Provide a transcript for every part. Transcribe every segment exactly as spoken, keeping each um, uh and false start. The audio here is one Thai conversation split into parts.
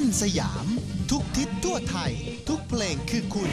นสยามทุกทิศทั่วไทยทุกเพลงคือคุณ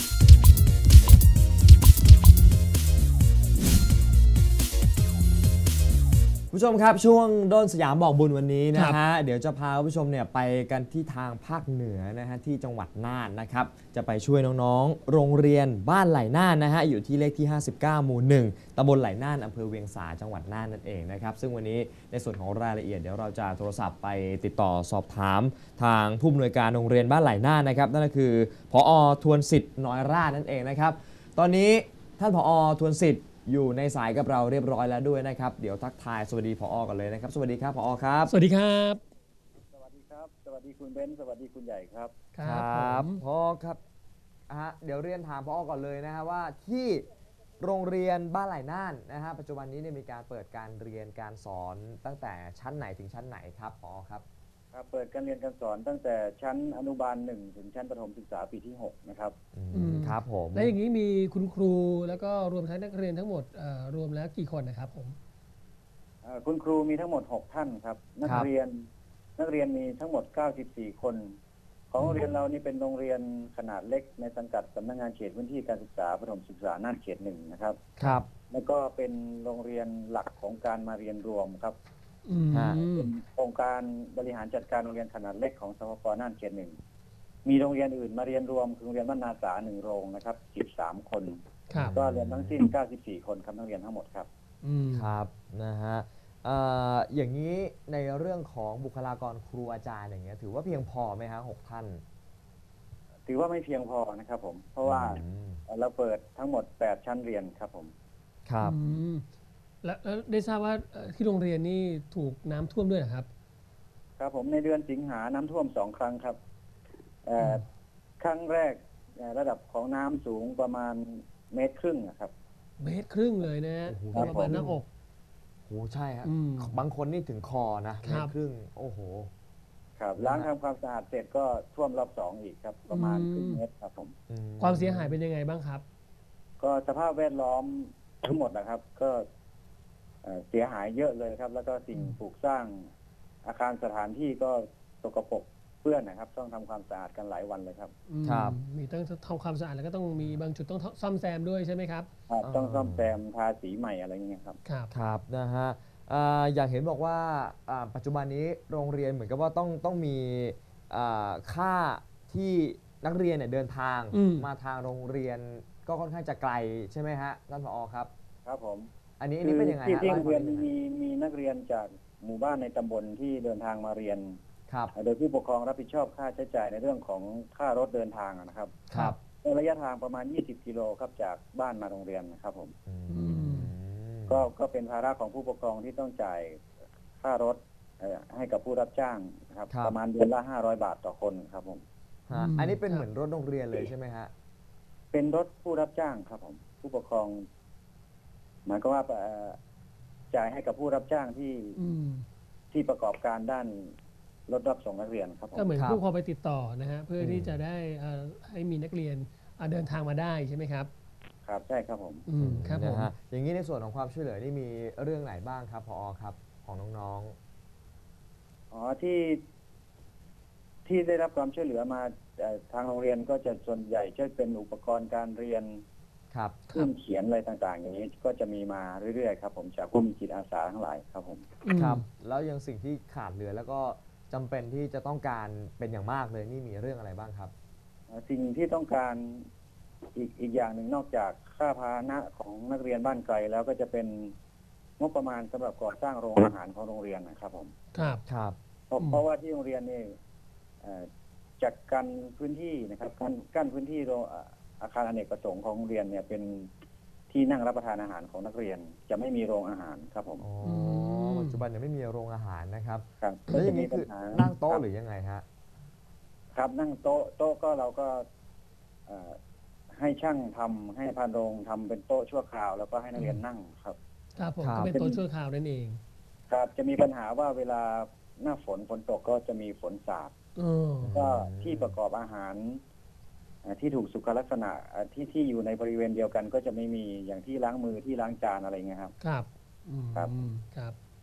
ผู้ชมครับช่วงด้นสยามบอกบุญวันนี้นะฮะเดี๋ยวจะพาผู้ชมเนี่ยไปกันที่ทางภาคเหนือนะฮะที่จังหวัดน่านนะครับจะไปช่วยน้องๆโรงเรียนบ้านไหลน่านนะฮะอยู่ที่เลขที่ห้าสิบเก้าหมู่หนึ่งตำบลไหลน่านอำเภอเวียงสาจังหวัดน่านนั่นเองนะครับซึ่งวันนี้ในส่วนของรายละเอียดเดี๋ยวเราจะโทรศัพท์ไปติดต่อสอบถามทางผู้อำนวยการโรงเรียนบ้านไหลน่านนะครับนั่นก็คือผอ.ทวนสิทธิ์น้อยราชนั่นเองนะครับตอนนี้ท่านผอ.ทวนสิทธิ์อยู่ในสายกับเราเรียบร้อยแล้วด้วยนะครับเดี๋ยวทักทายสวัสดีผอ.กันเลยนะครับสวัสดีครับผอ.ครับสวัสดีครับสวัสดีครับสวัสดีคุณเบนซ์สวัสดีคุณใหญ่ครับครับผอ.ครับฮะเดี๋ยวเรียนถามผอ.ก่อนเลยนะฮะว่าที่โรงเรียนบ้านไหลน่านนะฮะปัจจุบันนี้เนี่ยมีการเปิดการเรียนการสอนตั้งแต่ชั้นไหนถึงชั้นไหนครับผอ.ครับครับเปิดการเรียนการสอนตั้งแต่ชั้นอนุบาลหนึ่งถึงชั้นประถมศึกษาปีที่หกนะครับครับผมและอย่างนี้มีคุณครูแล้วก็รวมทั้งนักเรียนทั้งหมดรวมแล้วกี่คนนะครับผมคุณครูมีทั้งหมดหกท่านครับนักเรียนนักเรียนมีทั้งหมดเก้าสิบสี่คนของโรงเรียนเรานี่เป็นโรงเรียนขนาดเล็กในสังกัดสำนักงานเขตพื้นที่การศึกษาประถมศึกษาน่านเขตหนึ่งนะครับครับแล้วก็เป็นโรงเรียนหลักของการมาเรียนรวมครับเป็นโครงการบริหารจัดการโรงเรียนขนาดเล็กของสพป.น่านเขตหนึ่งมีโรงเรียนอื่นมาเรียนรวมคือโรงเรียนบ้านนาสาหนึ่งโรงนะครับสิบสามคนก็เรียนทั้งสิ้นเก้าสิบสี่คนครับนักเรียนทั้งหมดครับครับนะฮะอย่างนี้ในเรื่องของบุคลากรครูอาจารย์อย่างเงี้ยถือว่าเพียงพอไหมฮะหกท่านถือว่าไม่เพียงพอนะครับผมเพราะว่าเราเปิดทั้งหมดแปดชั้นเรียนครับผมครับแล้วได้ทราบว่าที่โรงเรียนนี่ถูกน้ำท่วมด้วยครับครับผมในเดือนสิงหาน้ำท่วมสองครั้งครับครั้งแรกระดับของน้ำสูงประมาณเมตรครึ่งนะครับเมตรครึ่งเลยนะประมาณหน้าอกโอ้ใช่ครับบางคนนี่ถึงคอนะเมตรครึ่งโอ้โหครับล้างทำความสะอาดเสร็จก็ท่วมรอบสองอีกครับประมาณครึ่งเมตรครับผมความเสียหายเป็นยังไงบ้างครับก็สภาพแวดล้อมทั้งหมดนะครับก็เสียหายเยอะเลยครับแล้วก็สิ่งปลูกสร้างอาคารสถานที่ก็สกปรกเปื้อนนะครับต้องทำความสะอาดกันหลายวันเลยครับครับมีต้องทำความสะอาดแล้วก็ต้องมีบางจุดต้องซ่อมแซมด้วยใช่ไหมครับต้องซ่อมแซมทาสีใหม่อะไรอย่างเงี้ยครับครับครับนะฮะอย่างเห็นบอกว่าปัจจุบันนี้โรงเรียนเหมือนกับว่าต้องต้องมีค่าที่นักเรียนเนี่ยเดินทางมาทางโรงเรียนก็ค่อนข้างจะไกลใช่ไหมฮะท่านผอ.ครับครับผมอันนี้นี่เป็นยังไงที่โรงเรียนมีมีนักเรียนจากหมู่บ้านในตำบลที่เดินทางมาเรียนโดยผู้ปกครองรับผิดชอบค่าใช้จ่ายในเรื่องของค่ารถเดินทางนะครับครับในระยะทางประมาณยี่สิบกิโลครับจากบ้านมาโรงเรียนนะครับผมก็ก็เป็นภาระของผู้ปกครองที่ต้องจ่ายค่ารถให้กับผู้รับจ้างนะครับประมาณเดือนละห้าร้อยบาทต่อคนครับผมอันนี้เป็นเหมือนรถโรงเรียนเลยใช่ไหมฮะเป็นรถผู้รับจ้างครับผมผู้ปกครองหมายก็ว่าจ่ายให้กับผู้รับจ้างที่ที่ประกอบการด้านรถรับส่งนักเรียนครับก็เหมือนผู้ปกครองไปติดต่อนะฮะเพื่อที่จะได้ให้มีนักเรียนเดินทางมาได้ใช่ไหมครับครับใช่ครับผมครับผมอย่างนี้ในส่วนของความช่วยเหลือนี่มีเรื่องไหนบ้างครับผอ.ครับของน้องๆอ๋อที่ที่ได้รับความช่วยเหลือมาทางโรงเรียนก็จะส่วนใหญ่จะเป็นอุปกรณ์การเรียนเครื่องเขียนอะไรต่างๆอย่างนี้ก็จะมีมาเรื่อยๆครับผมจากผู้มีจิตอาสาทั้งหลายครับผมครับแล้วยังสิ่งที่ขาดเหลือแล้วก็จำเป็นที่จะต้องการเป็นอย่างมากเลยนี่มีเรื่องอะไรบ้างครับสิ่งที่ต้องการอีกอีกอย่างหนึ่งนอกจากค่าพาหนะของนักเรียนบ้านไกลแล้วก็จะเป็นงบประมาณสำหรับก่อสร้างโรงอาหารของโรงเรียนนะครับผมครับครับเพราะว่าที่โรงเรียนนี่จัดการพื้นที่นะครับการกั้นพื้นที่อาคารอเนกประสงค์ของโรงเรียนเนี่ยเป็นที่นั่งรับประทานอาหารของนักเรียนจะไม่มีโรงอาหารครับผมอ๋อปัจจุบันยังไม่มีโรงอาหารนะครับครับแล้วอย่างนี้คือนั่งโต๊ะหรือยังไงฮะครับนั่งโต๊ะโต๊ะก็เราก็ให้ช่างทำให้พานโรงทำเป็นโต๊ะชั่วคราวแล้วก็ให้นักเรียนนั่งครับครับผมก็เป็นโต๊ะชั่วคราวนั่นเองครับจะมีปัญหาว่าเวลาหน้าฝนฝนตกก็จะมีฝนสาดก็ที่ประกอบอาหารที่ถูกสุขลักษณะที่ที่อยู่ในบริเวณเดียวกันก็จะไม่มีอย่างที่ล้างมือที่ล้างจานอะไรเงี้ยครับครับครับครับ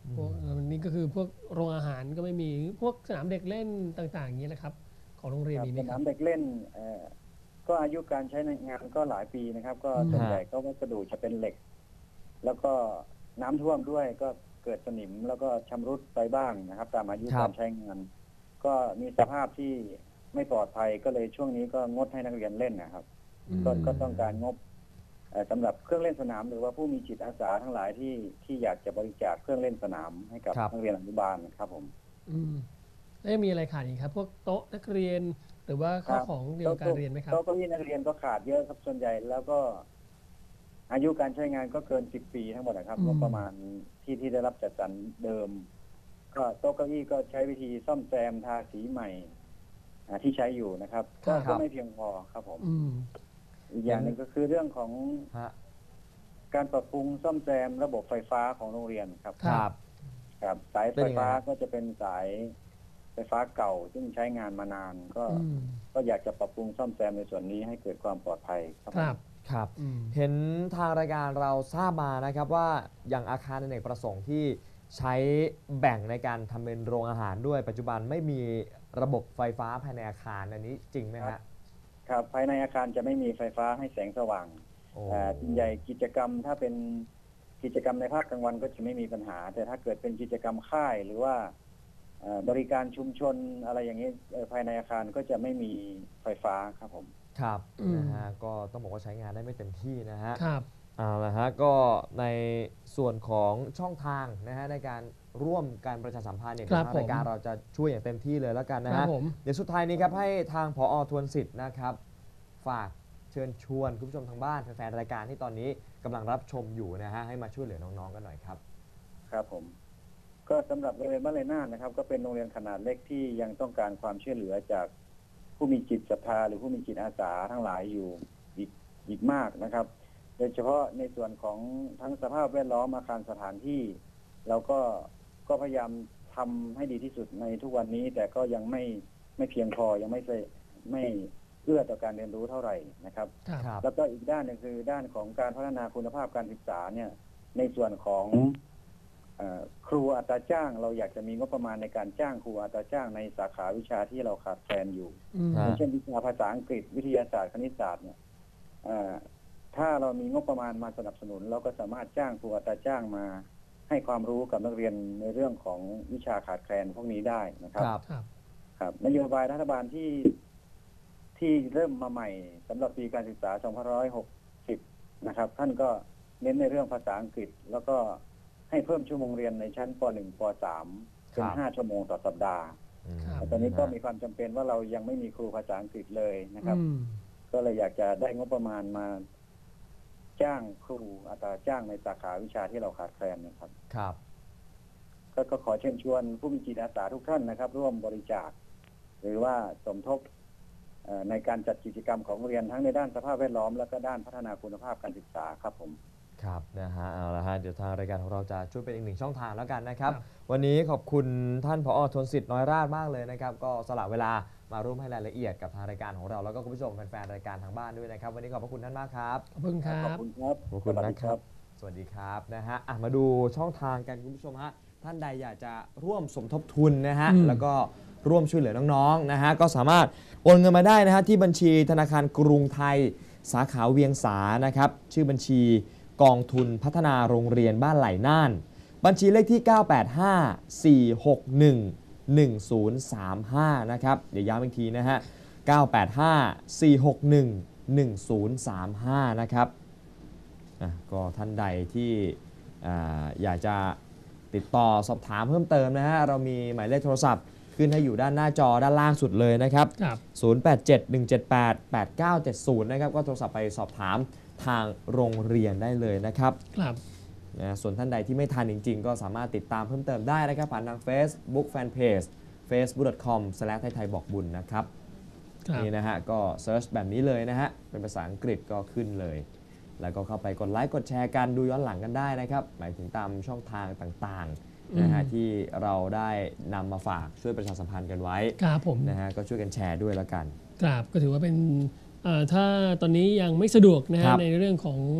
พวกนี่ก็คือพวกโรงอาหารก็ไม่มีพวกสนามเด็กเล่นต่างๆอย่างนี้นะครับของโรงเรียนมีไหมสครันาบมเด็กเล่นเอ่อก็อายุการใช้ในงานก็หลายปีนะครับ ก็ส่วนใหญ่ก็วัสดุจะเป็นเหล็ก แล้วก็น้ำท่วมด้วยก็เกิดสนิมแล้วก็ชำรุดไปบ้างนะครับ ตามอายุการใช้งาน ก็มีสภาพที่ไม่ปลอดภัยก็เลยช่วงนี้ก็งดให้นักเรียนเล่นนะครับ ก็ก็ต้องการงบเอ่อสำหรับเครื่องเล่นสนาม หรือว่าผู้มีจิตอาสาทั้งหลายที่ที่อยากจะบริจาคเครื่องเล่นสนามให้กับครับนักเรียนอนุบาลครับผมอืมแล้วยังมีอะไรขาดอีกครับ พวกโต๊ะนักเรียนหรือว่าข้าวของเกี่ยวกับการเรียนไหมครับโต๊ะเก้าอี้นักเรียนก็ขาดเยอะครับส่วนใหญ่แล้วก็อายุการใช้งานก็เกินสิบปีทั้งหมดนะครับอืมงบประมาณที่ที่ได้รับจัดสรรเดิม ก็โต๊ะเก้าอี้ก็ใช้วิธีซ่อมแซมทาสีใหม่อ่าที่ใช้อยู่นะครับ ก็ก็ไม่เพียงพอครับผมอืมอีกอย่างหนึ่งก็คือเรื่องของฮะการปรับปรุงซ่อมแซมระบบไฟฟ้าของโรงเรียนครับครับครับสายเป็นไฟยังไงฟ้าครับก็จะเป็นสายไฟฟ้าเก่า ซึ่งใช้งานมานาน ก็อืมก็อยากจะปรับปรุงซ่อมแซมในส่วนนี้ให้เกิดความปลอดภัยครับครับครับอืมเห็นทางรายการเราทราบมานะครับว่าอย่างอาคารอเนกประสงค์ที่ใช้แบ่งในการทำเป็นโรงอาหารด้วยปัจจุบันไม่มีระบบไฟฟ้าภายในอาคารอันนี้จริงไหมฮะครับภายในอาคารจะไม่มีไฟฟ้าให้แสงสว่างโอ้อ่าส่วนใหญ่กิจกรรมถ้าเป็นกิจกรรมในภาคกลางวันก็จะไม่มีปัญหา แต่ถ้าเกิดเป็นกิจกรรมค่ายหรือว่าเอ่อบริการชุมชนอะไรอย่างนี้เอ่อภายในอาคารก็จะไม่มีไฟฟ้าครับผมครับอืมนะฮะก็ต้องบอกว่าใช้งานได้ไม่เต็มที่นะฮะครับเอาละฮะก็ในส่วนของช่องทางนะฮะในการร่วมการประชาสัมพันธ์เนี่ยครับทางรายการผมเราจะช่วยอย่างเต็มที่เลยแล้วกันนะครัฮะบผมเดี๋ยวสุดท้ายนี้ครับให้ทางผอ.ทวนสิทธิ์นะครับฝากเชิญชวนคุณผู้ชมทางบ้านแฟนๆรายการที่ตอนนี้กำลังรับชมอยู่นะฮะให้มาช่วยเหลือน้องๆกันหน่อยครับครับผม ก็สำหรับโรงเรียนบ้านไรน่านนะครับ ก็เป็นโรงเรียนขนาดเล็กที่ยังต้องการความช่วยเหลือจากผู้มีจิตศรัทธาหรือผู้มีจิตอาสาทั้งหลายอยู่อีกอีกมากนะครับ โดยเฉพาะในส่วนของทั้งสภาพแวดล้อมอาคารสถานที่ เราก็ก็พยายามทำให้ดีที่สุดในทุกวันนี้ แต่ก็ยังไม่ไม่เพียงพอยังไม่ใช่ไม่เอื้อต่อการเรียนรู้เท่าไหร่นะครับครับครับแล้วก็อีกด้านหนึงคือด้านของการพัฒนาคุณภาพการศึกษาเนี่ยในส่วนของเอ่อครูอัตราจ้าง เราอยากจะมีงบประมาณในการจ้างครูอัตราจ้างในสาขาวิชาที่เราขาดแคลนอยู่อืมฮะเช่นวิชาภาษาอังกฤษวิทยาศาสตร์คณิตศาสตร์เนี่ยเอ่อถ้าเรามีงบประมาณมาสนับสนุน เราก็สามารถจ้างครูอัตราจ้างมาให้ความรู้กับนักเรียนในเรื่องของวิชาขาดแคลนพวกนี้ได้นะครับครับครับครับนโยบายรัฐบาลที่ที่เริ่มมาใหม่สำหรับปีการศึกษา สองพันห้าร้อยหกสิบ นะครับ ท่านก็เน้นในเรื่องภาษาอังกฤษ แล้วก็ให้เพิ่มชั่วโมงเรียนในชั้นป หนึ่ง ป สาม เป็นครับห้าชั่วโมงต่อสัปดาห์อืมครับแต่ตอนนี้ก็มีความจำเป็นว่าเรายังไม่มีครูภาษาอังกฤษเลยนะครับอืมก็เลยอยากจะได้งบประมาณมาจ้างครูอัตราจ้างในสาขาวิชาที่เราขาดแคลนนะครับครับก็ก็ขอเชิญชวนผู้มีจิตอาสาทุกท่านนะครับ ร่วมบริจาค หรือว่าสมทบเอ่อในการจัดกิจกรรมของโรงเรียนทั้งในด้านสภาพแวดล้อมและก็ด้านพัฒนาคุณภาพการศึกษาครับผมครับนะฮะเอาละฮะเดี๋ยวทางรายการของเราจะช่วยเป็นอีกหนึ่งช่องทางแล้วกันนะครับครับวันนี้ขอบคุณท่านผอ.ทวนสิทธิ์น้อยราชมากเลยนะครับก็สละเวลามาร่วมให้รายละเอียดกับทางรายการของเราแล้วก็คุณผู้ชมแฟนๆรายการทางบ้านด้วยนะครับวันนี้ขอบพระคุณท่านมากครับขอบคุณครัขอบบ คุณครับขอบคุณสวัสนะดีครับ สวัสดีครับนะฮะอ่ะมาดูช่องทางกันคุณผู้ชมฮะท่านใดอยากจะร่วมสมทบทุนนะฮะอืมแล้วก็ร่วมช่วยเหลือน้องๆนะฮะก็สามารถโอนเงินมาได้นะฮะที่บัญชีธนาคารกรุงไทยสาขาเวียงสานะครับชื่อบัญชีกองทุนพัฒนาโรงเรียนบ้านไหล่น่าน บัญชีเลขที่ เก้า แปด ห้า สี่ หก หนึ่ง หนึ่ง ศูนย์ สาม ห้า นะครับเดี๋ยวย้ำอีกทีนะฮะ เก้า แปด ห้า สี่ หก หนึ่ง หนึ่ง ศูนย์ สาม ห้า นะครับอ่ะก็ท่านใดที่อ่าอยากจะติดต่อสอบถามเพิ่มเติมนะฮะเรามีหมายเลขโทรศัพท์ขึ้นให้อยู่ด้านหน้าจอด้านล่างสุดเลยนะครับครับศูนย์ แปด เจ็ด หนึ่ง เจ็ด แปด แปด เก้า เจ็ด ศูนย์ นะครับก็โทรศัพท์ไปสอบถามทางโรงเรียนได้เลยนะครับครับนะส่วนท่านใดที่ไม่ทันจริงๆ ก็สามารถติดตามเพิ่มเติมได้นะครับ ผ่านทาง Facebook Fanpage เฟซบุ๊ก ดอท คอม สแลช ไทยไทยบอกบุญนะครับครับนี่นะฮะก็เซิร์ชแบบนี้เลยนะฮะเป็นภาษาอังกฤษก็ขึ้นเลย แล้วก็เข้าไปกดไลค์กดแชร์กันดูย้อนหลังกันได้นะครับ หมายถึงตามช่องทางต่างๆนะฮะอืมที่เราได้นำมาฝากช่วยประชาสัมพันธ์กันไว้ครับผมนะฮะก็ช่วยกันแชร์ด้วยแล้วกันครับก็ถือว่าเป็นเอ่อถ้าตอนนี้ยังไม่สะดวกนะครัฮะบในเรื่องของ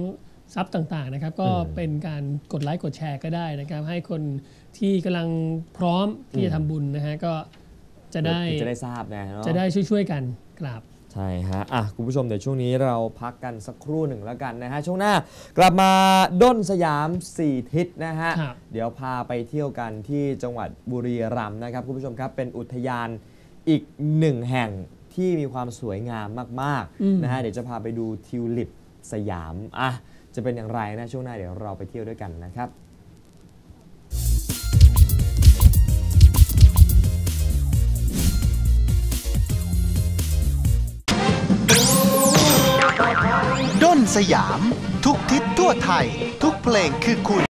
ทรัพย์ต่างๆนะครับก็เป็นการกดไลค์กดแชร์ก็ได้นะครับให้คนที่กำลังพร้อมที่จะทำบุญนะฮะก็จะได้จะได้ทราบนะเนาะจะได้ช่วยๆกันกราบใช่ฮะอ่ะคุณผู้ชมเดี๋ยวช่วงนี้เราพักกันสักครู่หนึ่งแล้วกันนะฮะช่วงหน้ากลับมาด้นสยามสี่ทิศนะฮะเดี๋ยวพาไปเที่ยวกันที่จังหวัดบุรีรัมย์นะครับคุณผู้ชมครับเป็นอุทยานอีกหนึ่งแห่งที่มีความสวยงามมากๆนะฮะเดี๋ยวจะพาไปดูทิวลิปสยามอ่ะจะเป็นอย่างไรนะช่วงหน้าเดี๋ยวเราไปเที่ยวด้วยกันนะครับด้นสยามทุกทิศทั่วไทยทุกเพลงคือคุณ